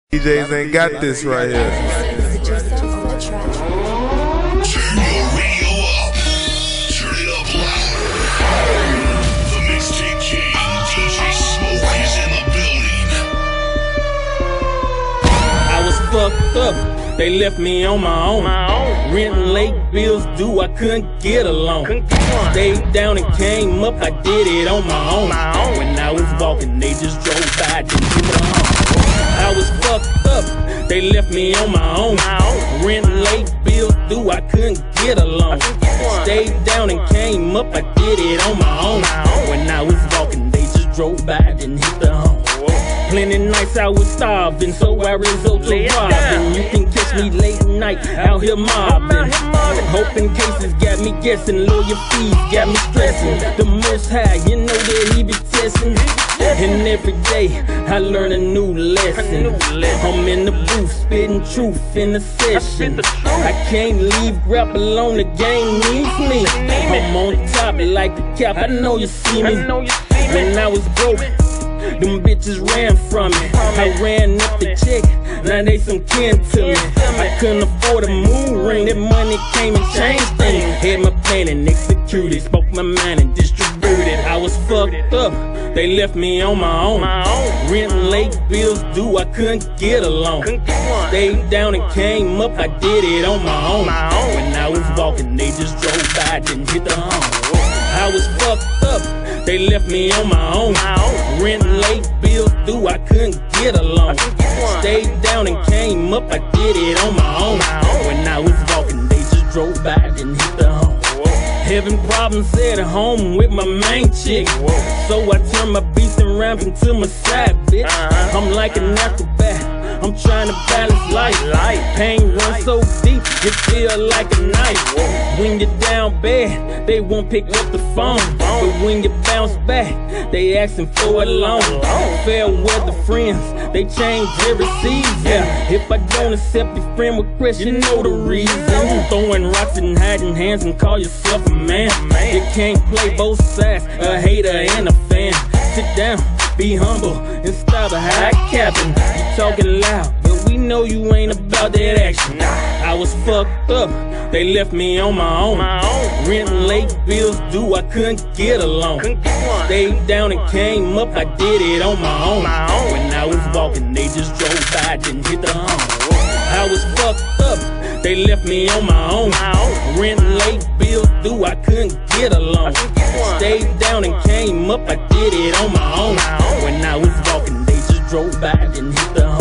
DJs ain't got this right here. Turn your radio up. Turn it up louder. The Mixtape King, DJ Smoke is in the building. I was fucked up, they left me on my own. Rent and late bills due, I couldn't get along. Stayed down and came up, I did it on my own. When I was walking, they just drove by, didn't give it on. I was fucked up, they left me on my own. Rent and late bills due, I couldn't get along. Stayed down and came up, I did it on my own. When I was walking, they just drove by, didn't hit the home. Plenty nights I was starving, so I resort to robbing. You can catch me late at night, out here mobbing. Hoping cases got me guessing, lawyer fees got me stressing. The most high, you know that he be testing. And every day I learn a new lesson. I'm in the booth, spitting truth in the session. I can't leave rap alone, the game needs me. I'm on top like the cap, I know you see me. When I was broke, them bitches ran from me. I ran up the check, now they some kin to me. I couldn't afford a moon ring, that money came and changed things. Had my plan and executed, spoke my mind and distributed. I was fucked up, they left me on my own. Rent and late bills due, I couldn't get along. Stayed down and came up, I did it on my own. When I was walking, they just drove by, didn't hit the home. I was fucked up, they left me on my own. Rent and late bills due, I couldn't get along. Stayed down and came up, I did it on my own. When I was walking, they just drove by, didn't hit the home. Having problems at home with my main chick, so I turn my beats and rhymes into my side bitch. I'm like an acrobat, I'm trying to balance life. Pain runs so deep, it feel like a knife. When you're down bad, they won't pick up the phone. But when you bounce back, they asking for a loan. Fair weather friends, they change every season. If I don't accept your friend request, you know the reason. Throwing rocks and hiding hands and call yourself a man. You can't play both sides, a hater and a fan. Sit down, be humble, and stop a high capping. You talking loud, but we know you ain't about that action. I was fucked up, they left me on my own. Rent and late bills due, I couldn't get along. Stayed down and came up, I did it on my own. When I was walking, they just drove by, didn't hit the home. I was fucked up, they left me on my own. Rent and late bills due, I couldn't get along. Stayed down and came up, I did it on my own. When I was walking, they just drove by, didn't hit the home.